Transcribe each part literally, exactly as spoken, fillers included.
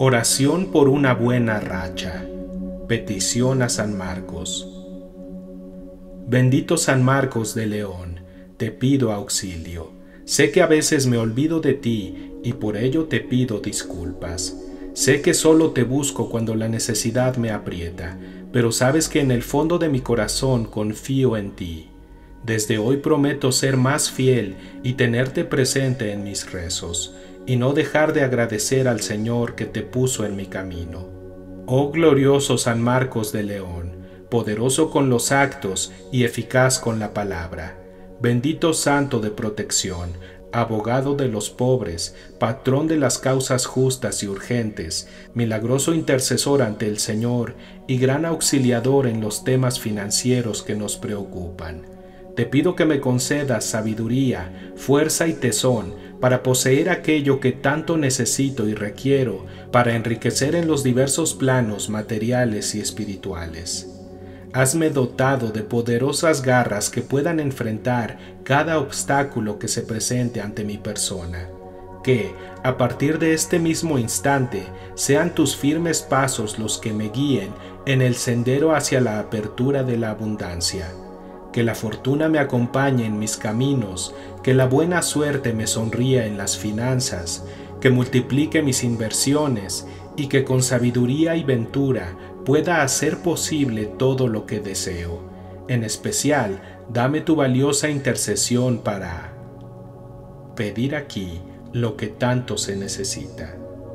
Oración por una buena racha. Petición a San Marcos. Bendito San Marcos de León, te pido auxilio. Sé que a veces me olvido de ti y por ello te pido disculpas. Sé que solo te busco cuando la necesidad me aprieta, pero sabes que en el fondo de mi corazón confío en ti. Desde hoy prometo ser más fiel y tenerte presente en mis rezos, y no dejar de agradecer al Señor que te puso en mi camino. Oh glorioso San Marcos de León, poderoso con los actos y eficaz con la palabra, bendito santo de protección, abogado de los pobres, patrón de las causas justas y urgentes, milagroso intercesor ante el Señor y gran auxiliador en los temas financieros que nos preocupan. Te pido que me concedas sabiduría, fuerza y tesón para poseer aquello que tanto necesito y requiero para enriquecer en los diversos planos materiales y espirituales. Hazme dotado de poderosas garras que puedan enfrentar cada obstáculo que se presente ante mi persona. Que, a partir de este mismo instante, sean tus firmes pasos los que me guíen en el sendero hacia la apertura de la abundancia. Que la fortuna me acompañe en mis caminos, que la buena suerte me sonría en las finanzas, que multiplique mis inversiones y que con sabiduría y ventura pueda hacer posible todo lo que deseo. En especial, dame tu valiosa intercesión para pedir aquí lo que tanto se necesita.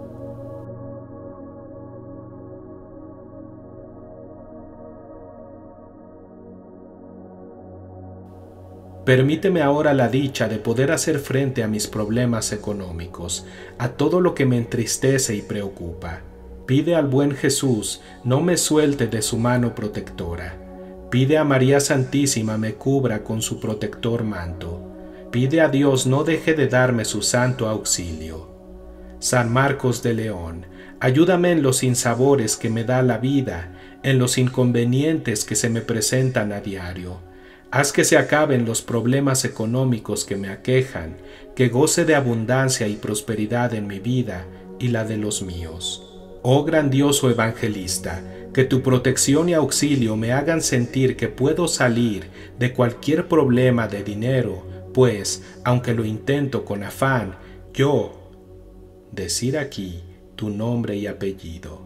Permíteme ahora la dicha de poder hacer frente a mis problemas económicos, a todo lo que me entristece y preocupa. Pide al buen Jesús no me suelte de su mano protectora. Pide a María Santísima me cubra con su protector manto. Pide a Dios no deje de darme su santo auxilio. San Marcos de León, ayúdame en los sinsabores que me da la vida, en los inconvenientes que se me presentan a diario. Haz que se acaben los problemas económicos que me aquejan, que goce de abundancia y prosperidad en mi vida y la de los míos. Oh grandioso evangelista, que tu protección y auxilio me hagan sentir que puedo salir de cualquier problema de dinero, pues, aunque lo intento con afán, yo, decir aquí tu nombre y apellido.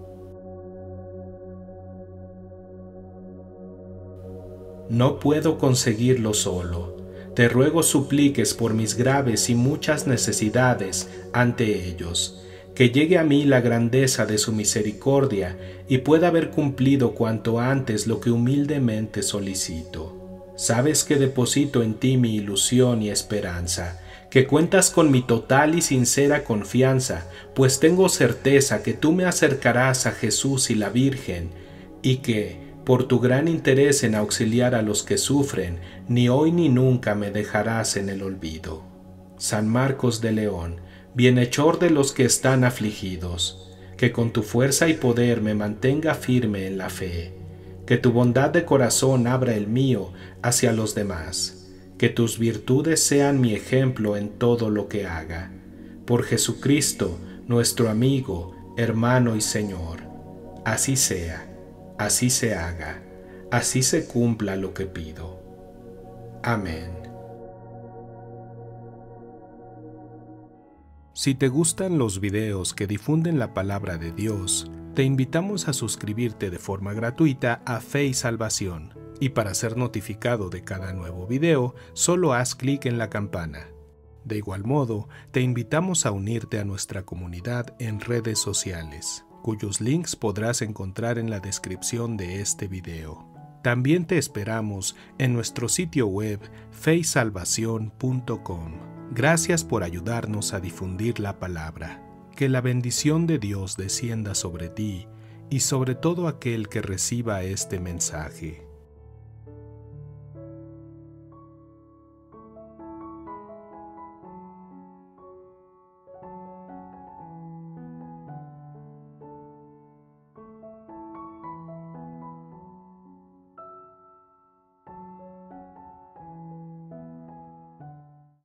No puedo conseguirlo solo. Te ruego supliques por mis graves y muchas necesidades ante ellos, que llegue a mí la grandeza de su misericordia y pueda haber cumplido cuanto antes lo que humildemente solicito. Sabes que deposito en ti mi ilusión y esperanza, que cuentas con mi total y sincera confianza, pues tengo certeza que tú me acercarás a Jesús y la Virgen, y que, por tu gran interés en auxiliar a los que sufren, ni hoy ni nunca me dejarás en el olvido. San Marcos de León, bienhechor de los que están afligidos, que con tu fuerza y poder me mantenga firme en la fe, que tu bondad de corazón abra el mío hacia los demás, que tus virtudes sean mi ejemplo en todo lo que haga. Por Jesucristo, nuestro amigo, hermano y Señor. Así sea. Así se haga, así se cumpla lo que pido. Amén. Si te gustan los videos que difunden la palabra de Dios, te invitamos a suscribirte de forma gratuita a Fe y Salvación, y para ser notificado de cada nuevo video, solo haz clic en la campana. De igual modo, te invitamos a unirte a nuestra comunidad en redes sociales, cuyos links podrás encontrar en la descripción de este video. También te esperamos en nuestro sitio web fe y salvación punto com. Gracias por ayudarnos a difundir la palabra. Que la bendición de Dios descienda sobre ti y sobre todo aquel que reciba este mensaje.